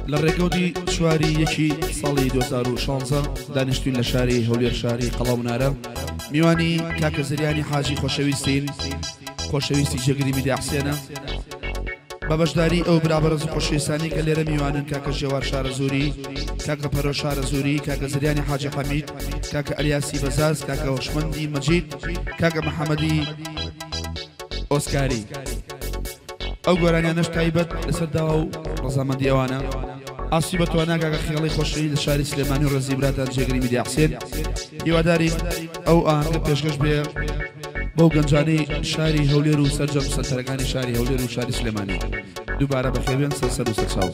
للركودي شواري يكي صالي 2016 دانشتوين لشاري هولير شاري قلاونارا ميواني كاكا زرياني حاجي خوشويستين خوشويستي جگري ميدي حسينا بابشداري او برابرز خوشويستاني كاليرا ميوانن كاكا جوار شار زوري كاكا پرو شار زوري كاكا زرياني حاجي حميد كاكا الياسي بزاز كاكا وشمندي مجيد كاكا محمدي اوسكاري او گۆرانیان نەش تایبەت لەسەر داوا و ڕەزامەندی ئەوانە ئاسی بەتوانە کاکە خێڵی خۆشەوی لە شاری سلێمانی و ڕێزی براتان جێگری میدیا حسێن هیوادارین ئەو ئاهەنگە پێشکەش بێ بەو گەنجانەی شاری هەولێر و سەرجەم سەرسەرەکانی شاری هەولێر و شاری سلێمانی دووبارە بەخێوێن سەر و سەرچاو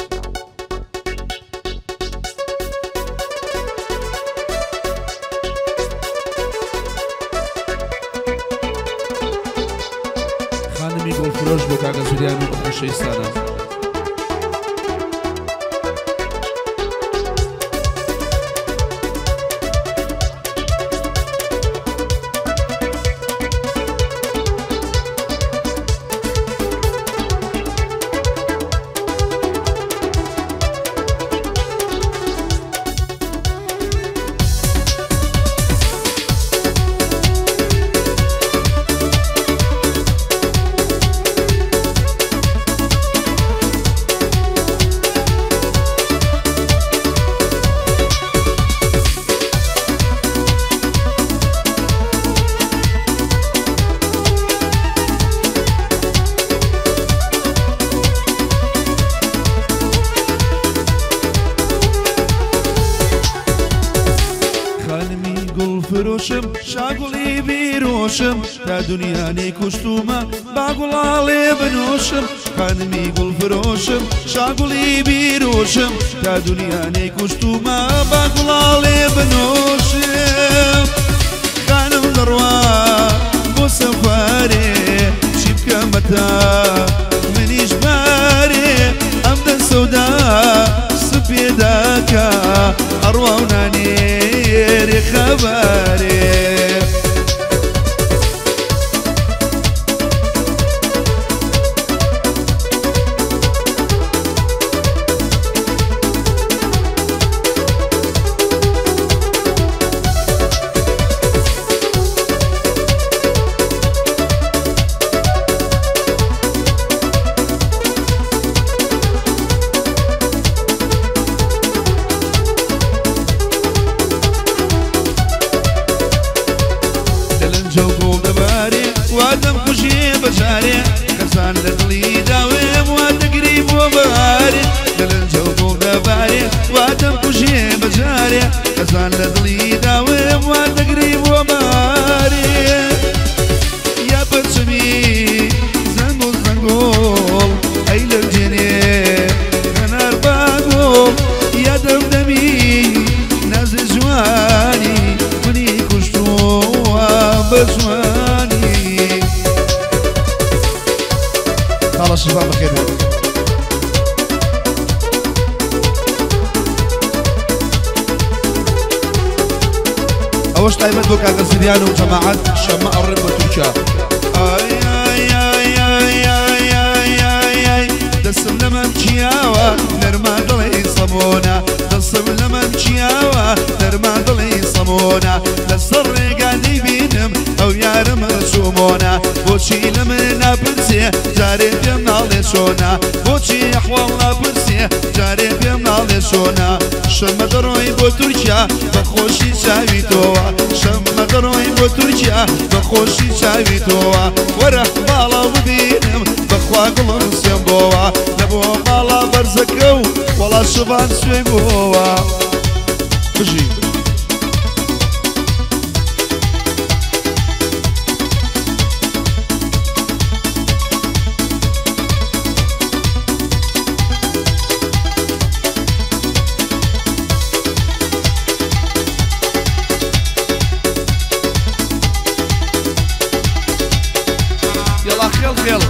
گۆڵفرۆش بۆ کاکە زریان و خۆشەویستانە فروشم شاگولی بیروشم تا دنیا نیکوشتومه باگولالی بنوشم خانمی گل فروشم شاگولی بیروشم تا دنیا نیکوشتومه باگولالی بنوشم خانم دروا بو سفاره شبکه متا منیش باره امد سودا سپیداکا اروانانی خبري وادم خوشي بجاري كسان لدلي داوم وادقريب وباري دلنجو دباري وادم خوشي بجاري كسان لدلي داوم وادقريب وباري يا بتشمي زنقول زنقول اي للجني غنار باقول يا دمدمي نازل جواني مني كشتو بجواني خلاص شباب بخير أوش تايمت بو كاكا زريان وجماعات شماء الرب وتركيا اي اي اي اي اي اي اي اي دسم لمن جياوا نرما ضلي صمونا دسم لمن جياوا نرما ضلي صمونا للصر قاعد بينم او يارم رسومونا بوشي لمن برسي جاري بيمنا لشونا بوشي احوالنا برسي جاري بيمنا لشونا شمد روي بو تركيا بخوشي شاوي توا شمد روي بو تركيا بخوشي شاوي توا ورح بالا وبينم بخوا قلن سيمبوا نبو بالا برزكو ولا شبان سويبوا بجي يلا خيل خيل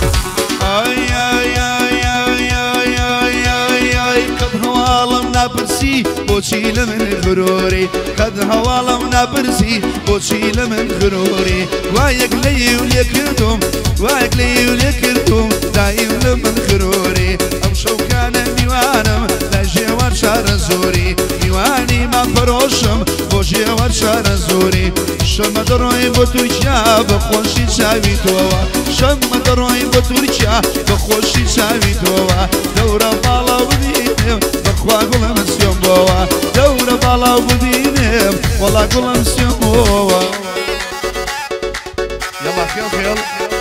اي اي اي اي اي اي اي قد هو عالمنا نابرسي بوشي لمن غروري قد هوالم نابرسي بوشي لمن غروري وايك لي وليكردم وايك لي وليكردم دايم لمن غروري امشو كان ميوانم لاجيوار شار زوري ميواني ما فروشم بوجيوار شار زوري شم دروي بتركيا بخوشي شاوي توا شم دروي بتركيا بخوشي شاوي توا دورة بالا ودينم بخوا قلم سيوم بوا دورة بالا ودينم والله قلم سيوم بوا يلا خيل خيل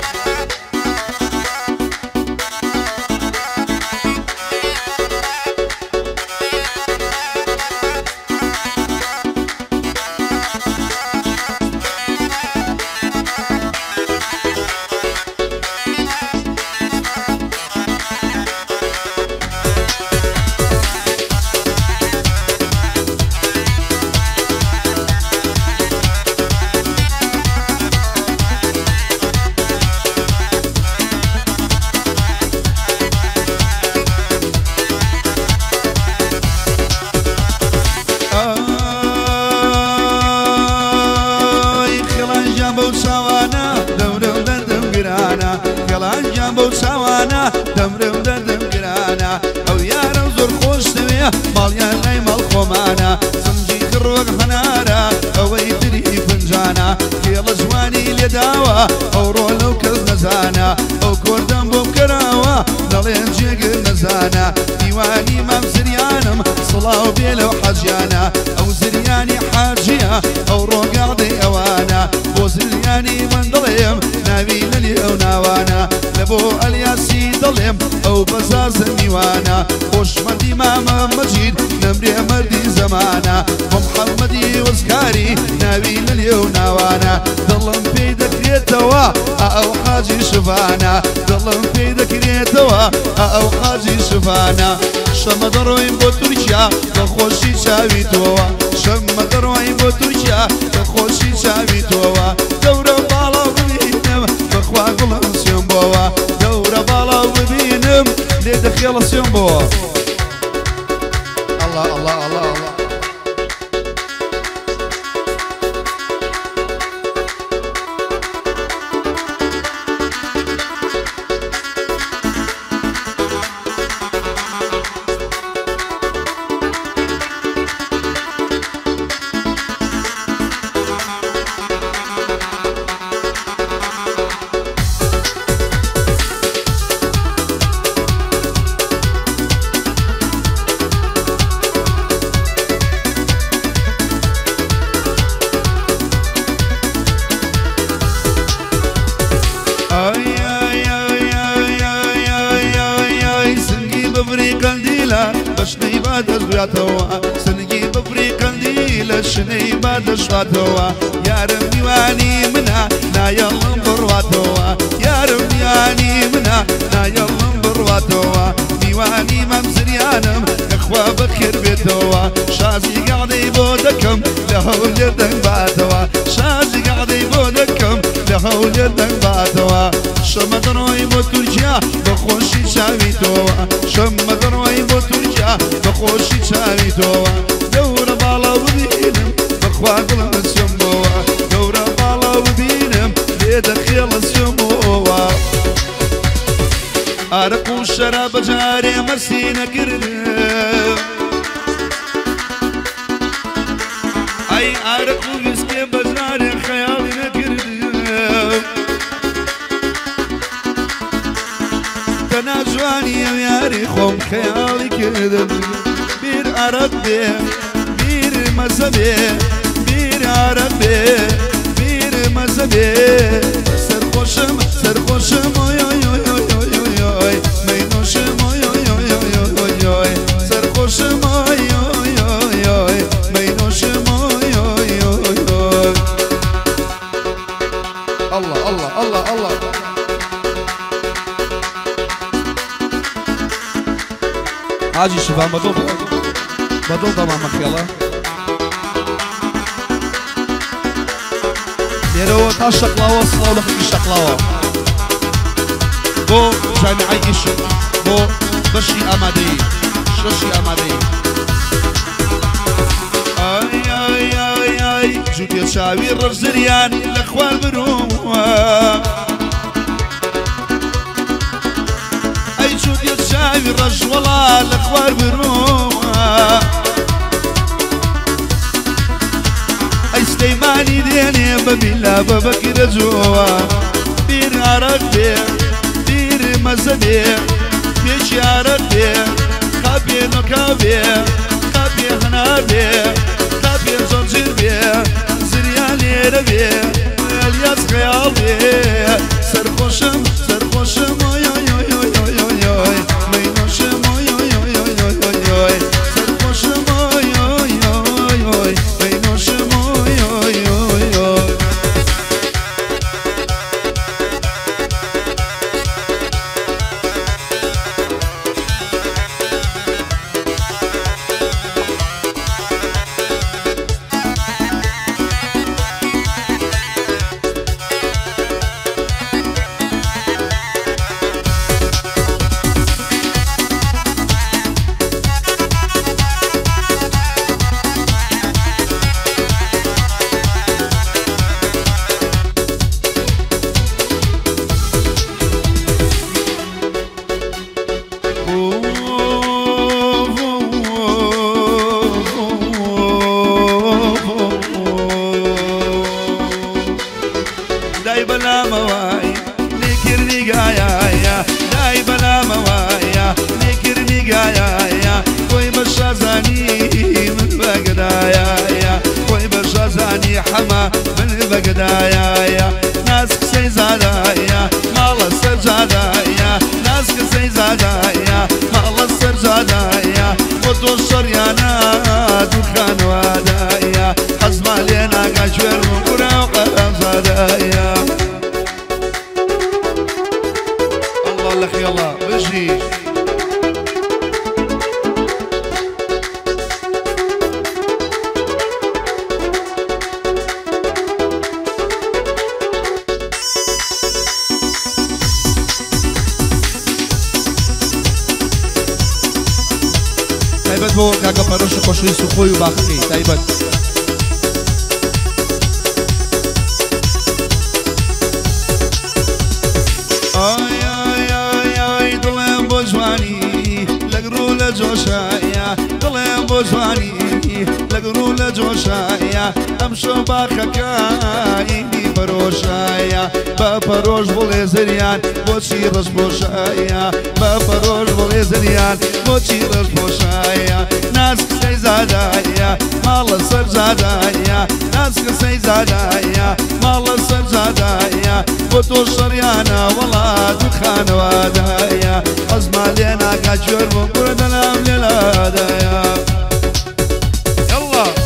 دمرم دردم گرانا او یارم زور خوش دویه مالیان نای مال خومانا سنجی کروک هنارا او ایتری فنجانا کیل جوانی لیداوا او رولو کز نزانا او کردم بوم کراوا دلین جیگر نزانا دیوانی مام زریانم صلاو بیلو حجیانا او زریانی حاجیا او روگاردی اوانا بو زریانی من دلیم ناوی للیو ناوانا لبو الیاسی دلیم او بزاز میوانا خوشمندی مام مجید نمری مردی زمانا محمدی وزکاری ناوی للیو ناوانا دلم پیدا کریتوا او حاجی شفانا دلم پیدا کریتوا او حاجی شفانا شم درویم بو ترکیا بخوشی چاوی توا شم درویم بو ترکیا بخوشی چاوی توا دورا بالا ببینم بخوا قلم سیم بوا دورا بالا ببینم لید خیال سیم بوا الله الله الله الله شني بعد شواتوا سنجي بفريق قنديل شني بعد شواتوا يا رمي واني منا نا يلا برواتوا يا رمي واني منا نا يلا برواتوا ديواني ممزريانم اخوا بخير بيتوا شازي قاعد يبودكم لهول يدن بعدوا شازي قاعد يبودكم لهول يدن بعدوا شمدروي بترجع بخوشي شاويتوا شمدروي بترجع بخوشي شاويتوا دورة بالا وبينم بخوا قلم السموا دورة بالا وبينم ليدك خيال السموا أرق والشراب جاري مسينا كرنا أي أرق ومسكي بجاري خيالنا كرنا تناجواني يا ياري خوم خيالي كرنا بير أرق بيه بير مزبي بير أرق بيه بير مزبي سرخوشم سرخوشم الله الله الله الله حاجي شباب بدل تمام مخيلة يرو تاع الشقلاوة صلاو لك الشقلاوة بو جامعي إيش بو بشي أمادي شوشي أمادي جوتي شاوي الرزريان الاخوان بروم اي جوتي شاوي الرج والله الاخوان بروم اي سليماني ديني ببيلا ببكر جوا بير عرق بير مزبي بيش عرق كابي نكابي كابي هنابي كابي زنجير بي زريالي ربي الياس خيالي سرخوشم يوي يوي يوي يوي يوي يوي مينوشم يوي يوي يوي يوي يوي يوي سرخوشم يوي يوي يوي مينوشم يوي يوي يوي داي بلا مواي نكر نقايا داي بلا موايا نكر نقايا كوي بشازاني من بقدايا كوي بشازاني حما من بقدايا ناس كسي زادايا مالا سرجادايا ناس كسي زادايا مالا سرجادايا ودو الشريانا دخان وادايا حزم علينا قاجور مقرا وقرا زادايا الله لك يلا بجي تايبت بو كاكا باروش خوشوي سخوي وباخي تايبت اي اي اي اي دلم بوجواني لقرو لجوشايا دلم بوجواني لقرو لجوشايا امشو باخكاي بروشايا بروش بوليزريان بوشي رش بوشايا بروش بوليزريان بوشي رش بوشايا ناس كسي زادايا مال سر زادايا ناس كسي زادايا مال سر زادايا بوتو شريانا والله دخان وادايا ازما لينا قاجور مقرد الام للادايا يلا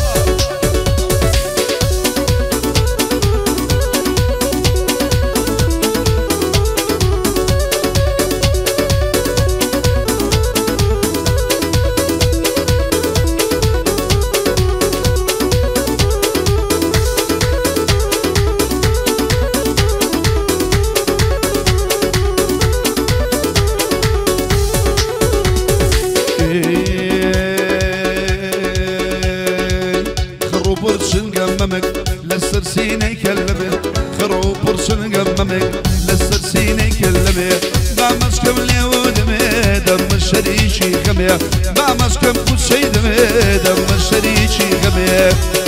للسرسيني كلمه خروب برشن قممك للسرسيني كلمه بعمس كم ليودمي دم الشريشي كمي بعمس كم كل شي دمي دم الشريشي كمي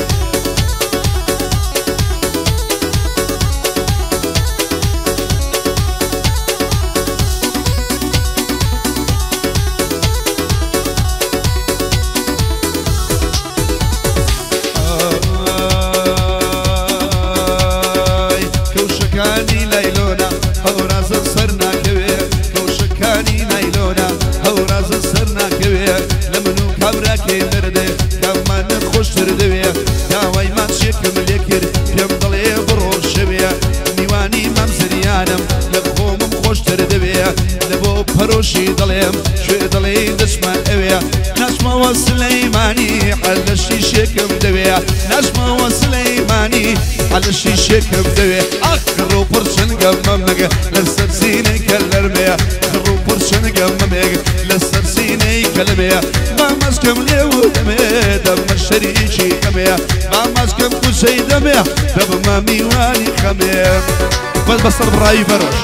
پروشی دلیم شوی دلی دشمن اویا نشما و سلیمانی حلشی شکم دویا نشما و سلیمانی حلشی شکم دویا خرو پرشن قممگ لسر سینه کلر میا خرو پرشن قممگ لسر سینه كلمة بامز كم ليو دمي دم الشريشي كمية بامز كم كسي دمي دم ما ميواني خمية بس بصر براي فرش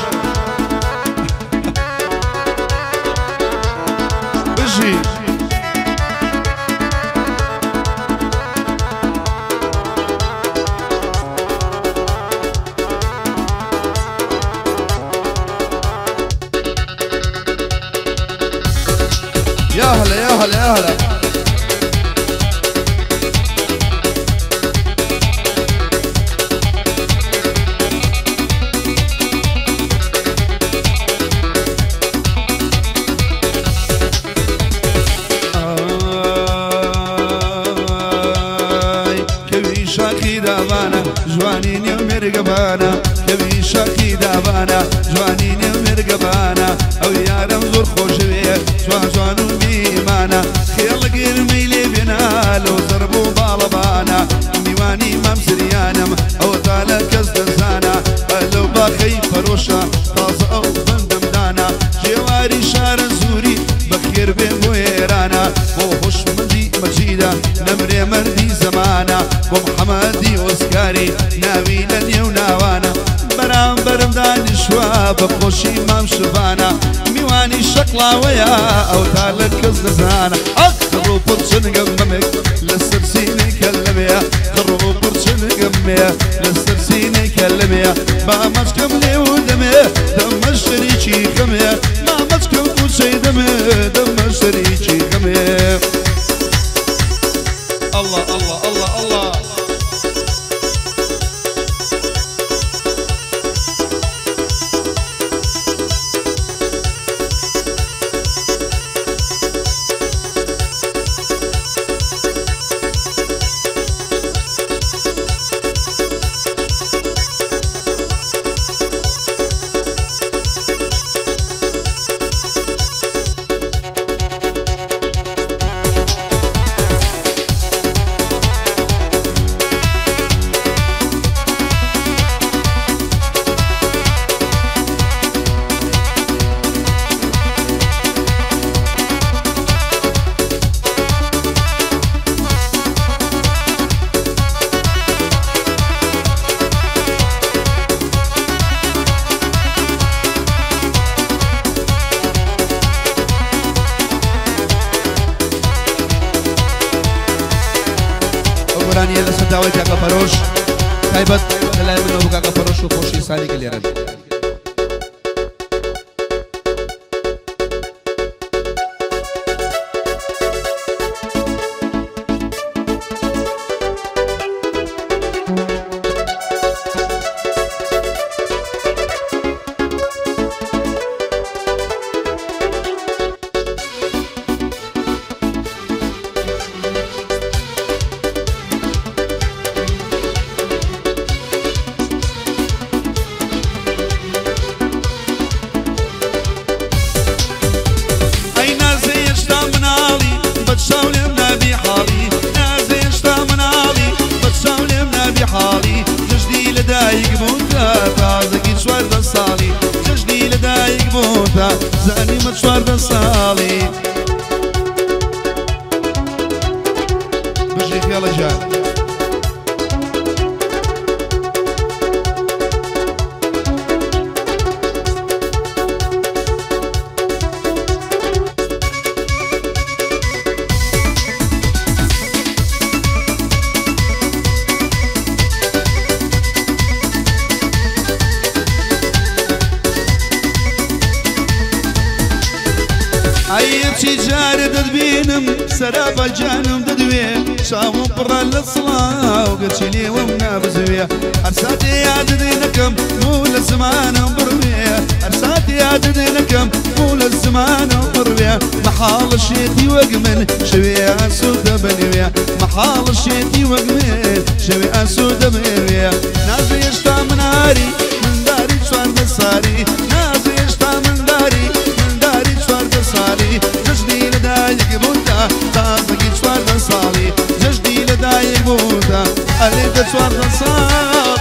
بجي يا هلا يا هلا يا هلا كبي شاكي دابانا جوانين يا مرقبانا كبي شاكي دابانا جوانين يا مرقبانا او يا رمزور خوشوية جوانو بيمانا خيال قرمي لي بنا لو ضربوا بالبانا ميواني ممسريانم او تالك ازدزانا لو باخي فروشا طازة او بندم دانا جواري شار زوري بخير بمويرانا وحوش مدي مجيدة نمري مردي زمانا ومحمدي واسكاري ناوي لن وناوانا برام برم داني شوا بخوشي مام شبانا ميواني شكلا ويا او تالك ازدزانا اخرو برشن قممك لسرسيني كلميا خرو برشن قمميا لسرسيني كلميا ما مسكم لي ودمي دم الشريكي كميا ما مسكم كوشي دمي دم الشريكي كميا الله الله الله الله وراني يلا صداوي كاكا فروش تايبت لا منو كاكا فروش وخوشي سالي كليرن حالي جدي لدايق بوتا تازكي شوار دصالي جدي لدايق بوتا زاني مشوار دصالي بجي يلا جان عيبتي جاري ددبينم سرابة جانم ددوية شاوم برا للصلاة وقرشي لي ومنا بزوية أرساتي يا ددينكم مول الزمان بروية أرساتي يا ددينكم مول الزمان بروية محال الشيتي وقمن شوية سودة بنوية محال الشيتي وقمن شوية سودة بنوية نازي يشتا من ناري من داري شوار بصاري نازي يشتا من داري صالي جدي لدايق بوتا تازكي شوار صالي جدي لدايق بوتا اللي شوار صال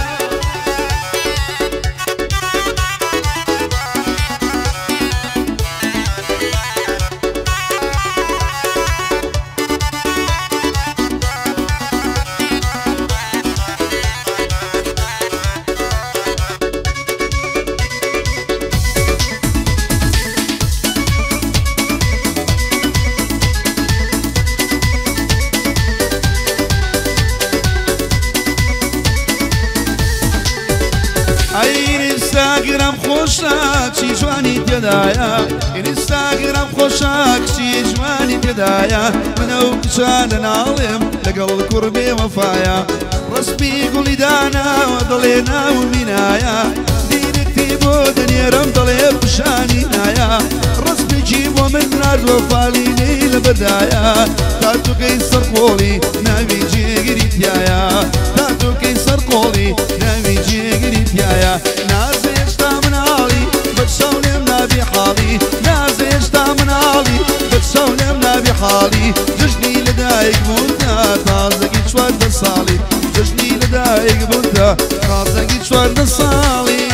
چی جوانی تێدایە ئینستاگرام خۆشە کچی جوانی تێدایە منە و کچانە ناڵێم لەگەڵ کوڕ بێوەفایە ڕسمی گوڵی داناوە دڵێ ناو مینایە دیرەکتی بۆ دەنێرم دڵێ پیشانی نایە ڕسمێکی بۆ من نردوە فالینەی لە بەردایە تا توکەی سەرقۆڵی ناوی جێگیری تایە تا توکەی سەرقۆڵی ناوی جێگیری تایە نازە هێشتا مناڵی بەچەو لێم نابی حاڵی نازە هێشتا مناڵی بەچەو لێم نابی حاڵی جژنی لەدایک بووندا تازەگی 14 ساڵی جژنی لەدایک بووندا تازەگی 14 ساڵی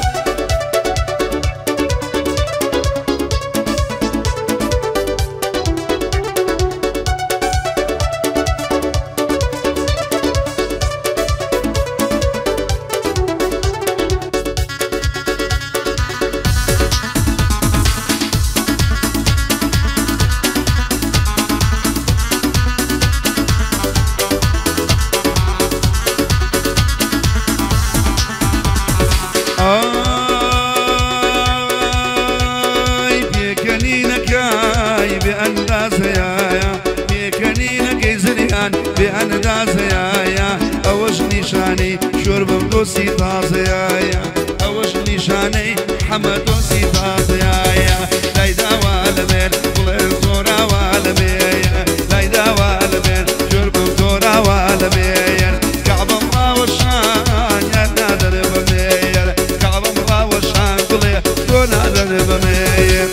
بأندازيايا أوش نشاني شرب دوسي طازيايا أوش نشاني حمد دوسي طازيايا لايدا والمين قلن زورا والمين لايدا والمين شرب زورا والمين كعب الله وشان يا نادر بمين كعب الله وشان قلن يا نادر بمين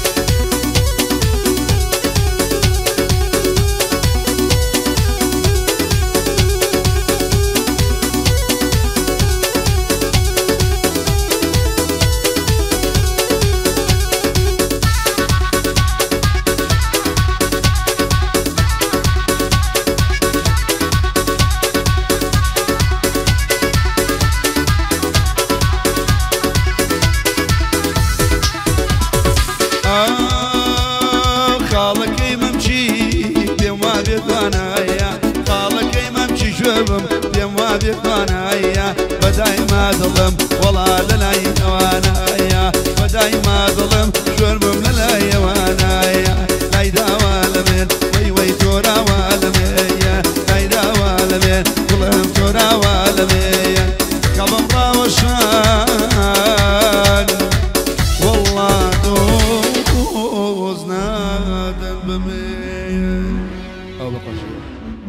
خاڵەکەی مەمچی پێم وا بێتوانایە خاڵەکەی مەمچی ژێبم پێم وا بێتوانایە بەدایما دڵم وەڵا لەلای ئەوانایە بەدایما دڵم ژێربم لەلای ئەوانایە لایداوا لەمێن وەی وەی تۆراوا لەمێیە لایداوا لەمێن گوڵم تۆراوا لەمێیە کەڵم ڕاوەشان وەڵا دۆز نادەن بمێ ئەو بەقەشە